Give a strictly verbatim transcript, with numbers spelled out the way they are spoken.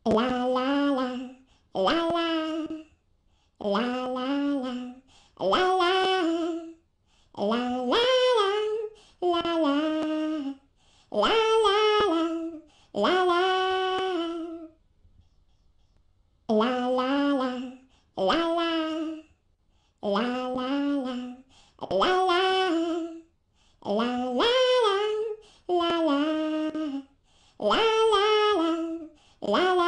La la la, la la, la la la, la la, la la la, la la, la la la, la la. La la la, la la, la la la, la la, la la la, la la, la la la, la la.